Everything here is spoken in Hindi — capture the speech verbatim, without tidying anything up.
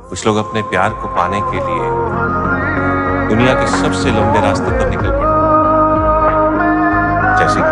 कुछ लोग अपने प्यार को पाने के लिए दुनिया के सबसे लंबे रास्ते पर निकल पड़ते हैं, जैसे